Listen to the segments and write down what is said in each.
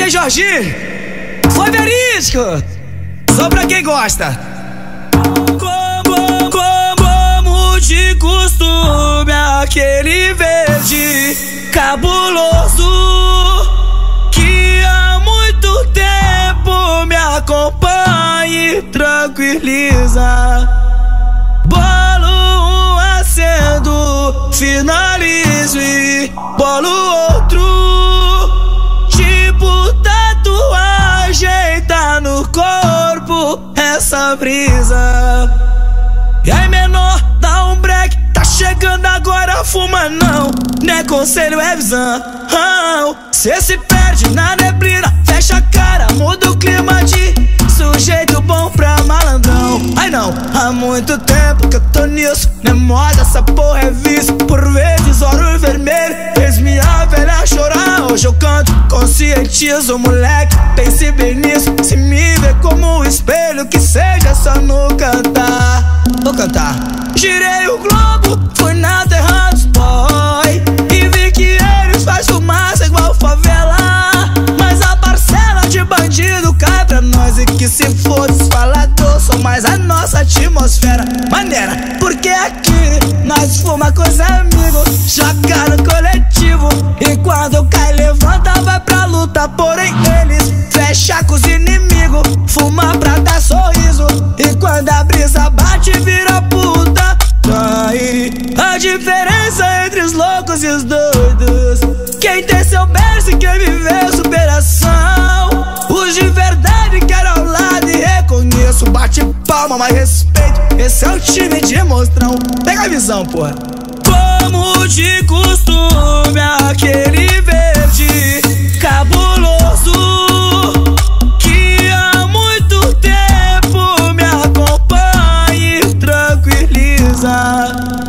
DJ Jorginho, foi verídico, só pra quem gosta. Como de costume, aquele verde cabuloso que há muito tempo me acompanha e tranquiliza. Bolo um acendo, finalizo e bolo outro. Tipo tatuagem, tá no corpo essa brisa. E aí, menor, dá um break, tá chegando agora, fuma não, né conselho, é visão. Cê se perde na neblina, fecha a cara, muda o clima de sujeito bom pra malandrão. Ai não, há muito tempo que eu tô nisso, não é moda, essa porra é vício. Por vezes olho vermelho, fez minha velha chorar. Hoje eu canto, conscientizo, moleque, pense bem nisso. Se me vê como um espelho, que seja só no cantar. Vou cantar. Girei o globo, fui na terra dos boy e vi que eles faz fumaça igual favela. Mas a parcela de bandido cai pra nós, e que se for desfalador, só mais a nossa atmosfera maneira, porque aqui nós fuma com os amigos, joga no coletivo, e quando cai levanta, vai pra luta. Porém eles fecha com os inimigos, fuma pra dar sorriso, e quando a brisa bate vira puta. Aí a diferença entre os loucos e os doidos, quem tem seu berço e quem viveu superação. Os de verdade quero ao lado e reconheço, bate palma, mas respeito, esse é o time de monstrão. Pega a visão, porra. Como de costume, aquele verde cabuloso que há muito tempo me acompanha e tranquiliza.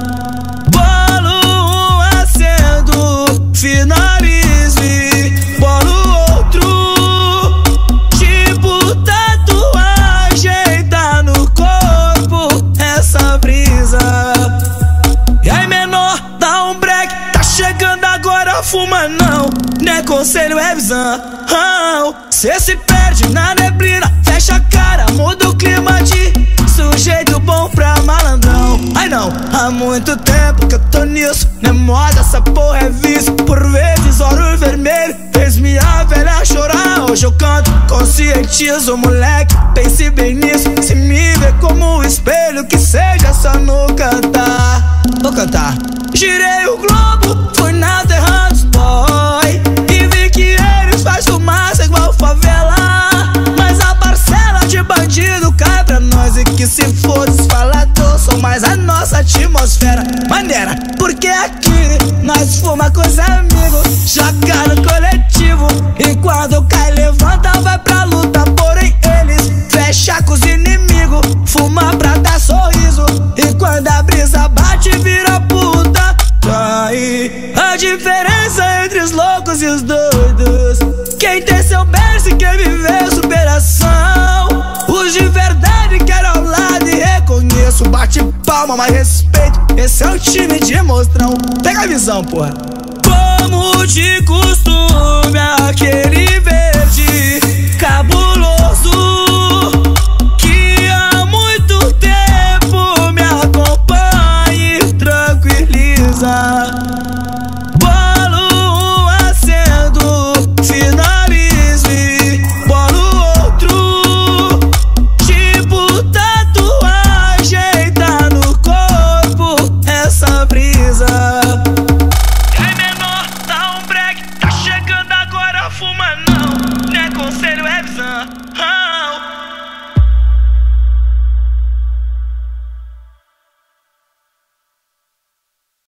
Bolo um acendo, finalizo e bolo outro. Tipo tatuagem, tá no corpo essa brisa. E aí, menor, dá um break, tá chegando agora, fuma não, né conselho, é visão. Cê se perde na neblina, fecha a cara, muda o clima de sujeito bom pra malandrão. Ai não, há muito tempo que eu tô nisso, não é moda, essa porra é vício. Por vezes olho vermelho, fez minha velha chorar. Hoje eu canto, conscientizo, moleque, pense bem nisso. Se me vê como um espelho, que seja só no cantar. Vou cantar. Girei o globo, fui na terra dos boy e vi que eles faz fumaça igual favela. Mas a parcela de bandido cai pra nós, e que se for desfalador, só mais a nossa atmosfera maneira, porque aqui nós fuma com os amigos, joga no coletivo, e quando cai levanta, vai pra luta. Porém eles fecha com os inimigos, fuma pra dar sorriso, e quando a brisa bate vira puta. Aí a diferença entre os loucos e os doidos, quem tem seu berço e quem viveu superação. Os de verdade quero ao lado e reconheço, bate palma, mas respeito, esse é o time de monstrão. Pega a visão, porra. Como de costume, aquele